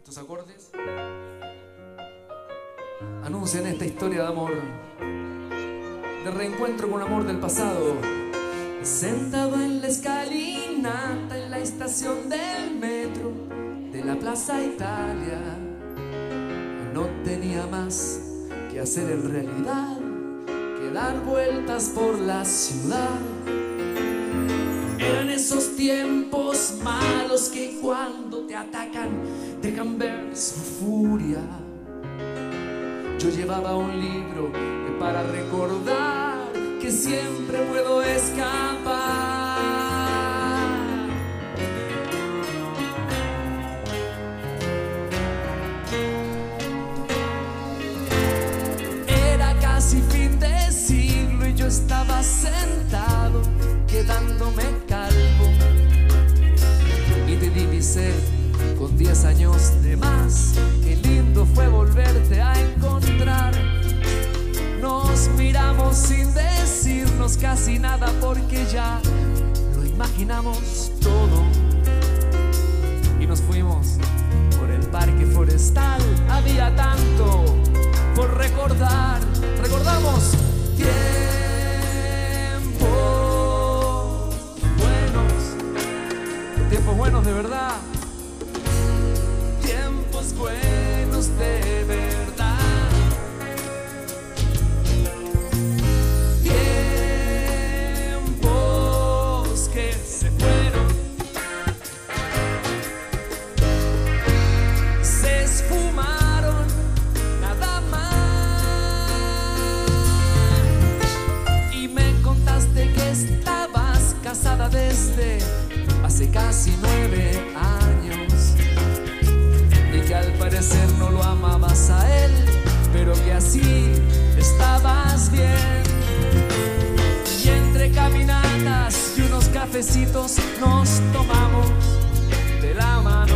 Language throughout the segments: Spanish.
Estos acordes anuncian esta historia de amor, de reencuentro con amor del pasado. Sentado en la escalinata en la estación del metro de la Plaza Italia, no tenía más que hacer en realidad que dar vueltas por la ciudad. Eran esos tiempos malos que cuando te atacan dejan ver su furia. Yo llevaba un libro para recordar que siempre puedo escapar. Era casi fin de siglo y yo estaba sentado quedándome calvo, y te divisé con 10 años de más. Qué lindo fue volverte a encontrar. Nos miramos sin decirnos casi nada porque ya lo imaginamos todo, y nos fuimos por el parque forestal. Había tanto por recordar. Recordamos tiempos buenos de verdad, tiempos buenos de verdad, tiempos que se fueron, se esfumaron, nada más. Y me contaste que estabas casada desde hace casi 9 años, y que al parecer no lo amabas a él, pero que así estabas bien. Y entre caminatas y unos cafecitos nos tomamos de la mano,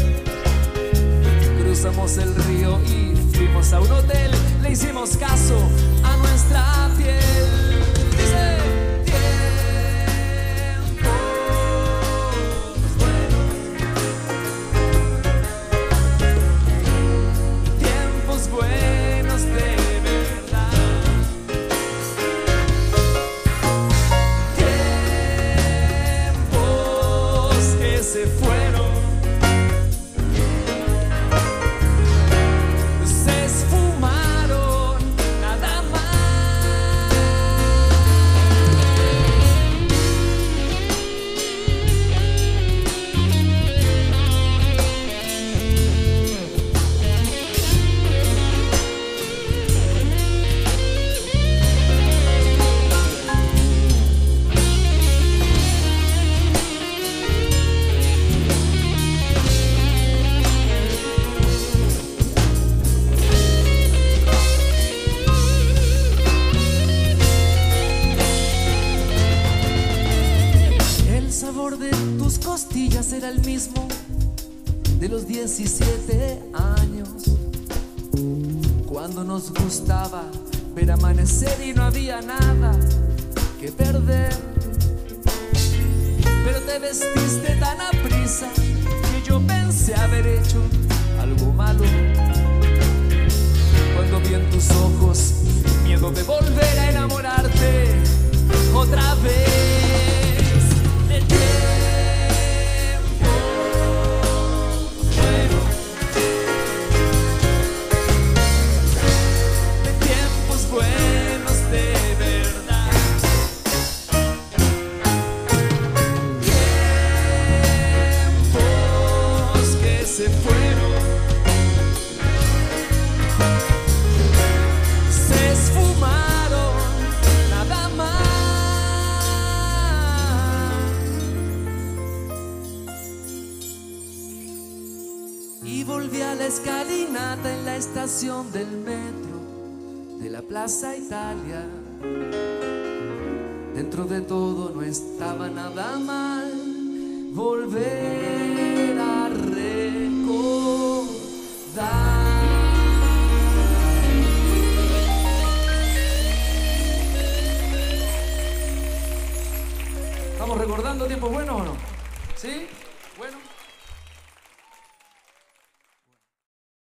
cruzamos el río y fuimos a un hotel. Le hicimos caso a nuestra piel. Dice: se fueron, se esfumaron, nada más. El sabor de tus costillas era el mismo de los 17 años, cuando nos gustaba ver amanecer y no había nada que perder. Pero te vestiste tan aprisa que yo pensé haber hecho algo malo, cuando vi en tus ojos miedo de volver a enamorarte otra vez. De tiempos buenos de verdad, tiempos que se fueron, se esfumaron, nada más. Y volví a la escalinata en la estación del metro de la Plaza Italia. Dentro de todo no estaba nada mal volver